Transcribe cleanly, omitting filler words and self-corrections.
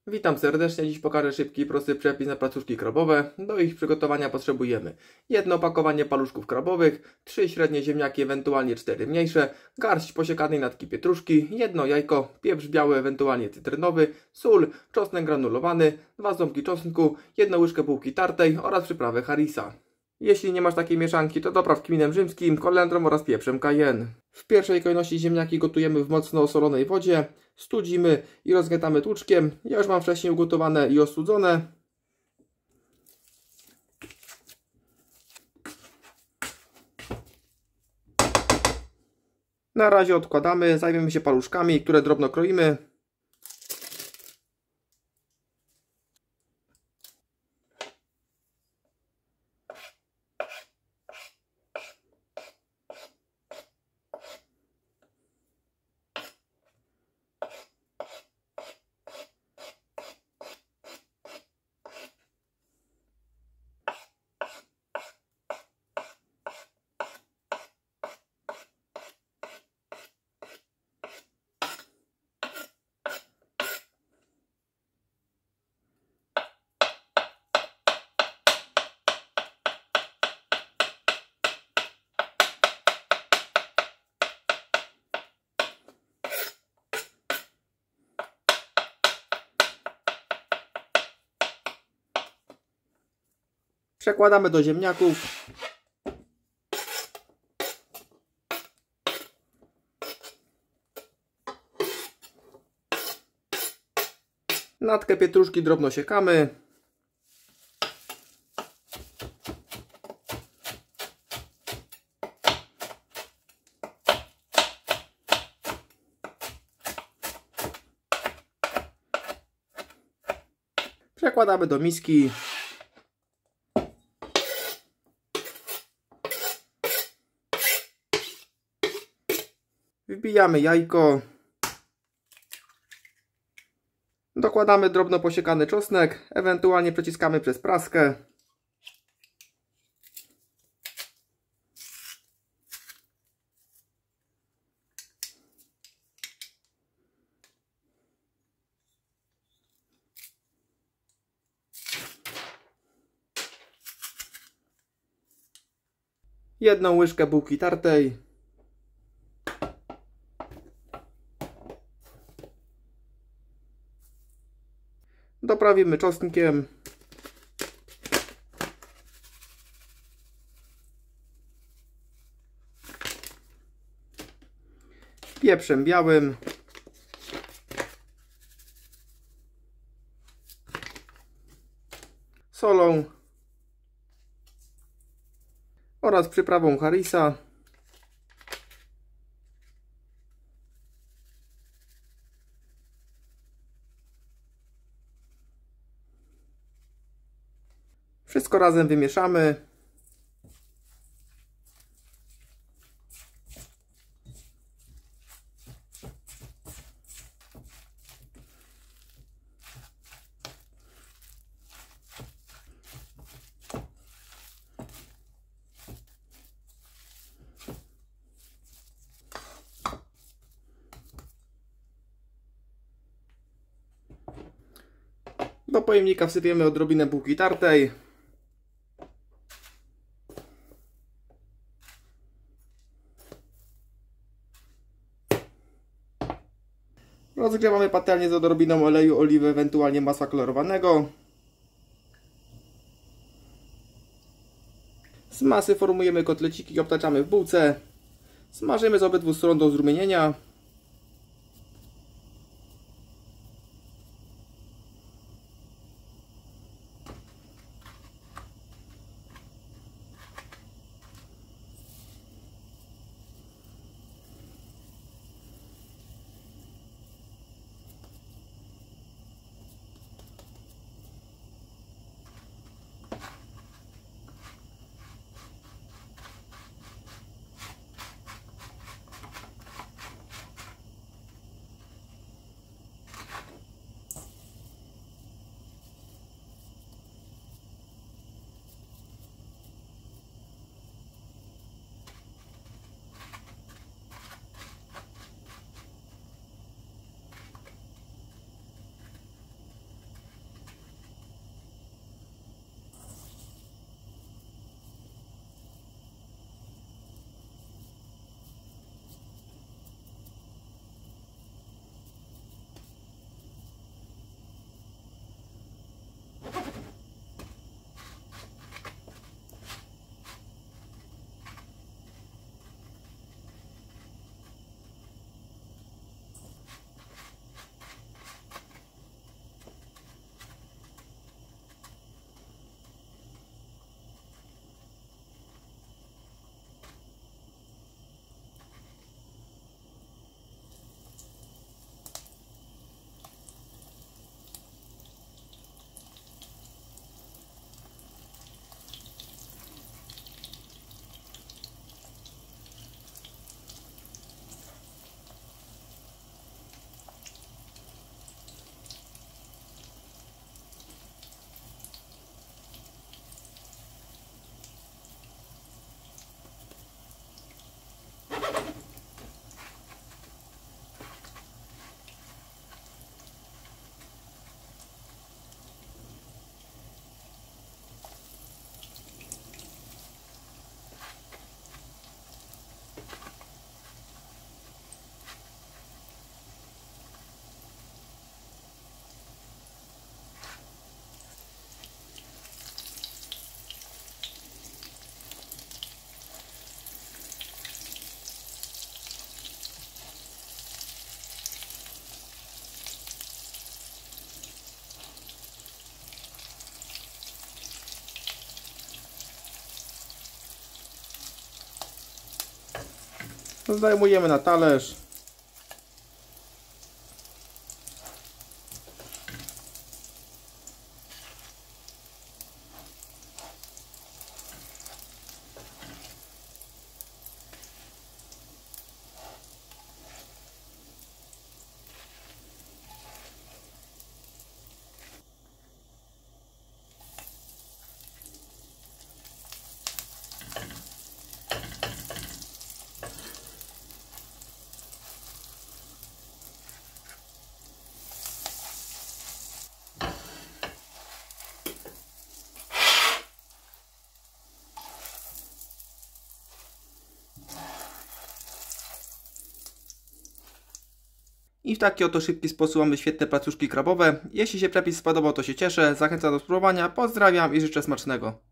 Witam serdecznie, dziś pokażę szybki i prosty przepis na placówki krabowe. Do ich przygotowania potrzebujemy jedno opakowanie paluszków krabowych, 3 średnie ziemniaki, ewentualnie 4 mniejsze, garść posiekanej natki pietruszki, jedno jajko, pieprz biały, ewentualnie cytrynowy, sól, czosnek granulowany, 2 ząbki czosnku, 1 łyżkę bułki tartej oraz przyprawę harissa. Jeśli nie masz takiej mieszanki, to dopraw kminem rzymskim, kolendrą oraz pieprzem cayenne. W pierwszej kolejności ziemniaki gotujemy w mocno osolonej wodzie, studzimy i rozgniatamy tłuczkiem. Ja już mam wcześniej ugotowane i ostudzone. Na razie odkładamy, zajmiemy się paluszkami, które drobno kroimy. Przekładamy do ziemniaków. Natkę pietruszki drobno siekamy. Przekładamy do miski. Wbijamy jajko. Dokładamy drobno posiekany czosnek, ewentualnie przeciskamy przez praskę. Jedną łyżkę bułki tartej. Doprawimy czosnkiem. Pieprzem białym. Solą. Oraz przyprawą harissa. Wszystko razem wymieszamy. Do pojemnika wsypiemy odrobinę bułki tartej. Rozgrzewamy patelnię z odrobiną oleju oliwy, ewentualnie masła kolorowanego. Z masy formujemy kotleciki i obtaczamy w bułce. Smażymy z obydwu stron do zrumienienia. Zdejmujemy na talerz. I w taki oto szybki sposób mamy świetne placuszki krabowe. Jeśli się przepis spodobał, to się cieszę. Zachęcam do spróbowania. Pozdrawiam i życzę smacznego.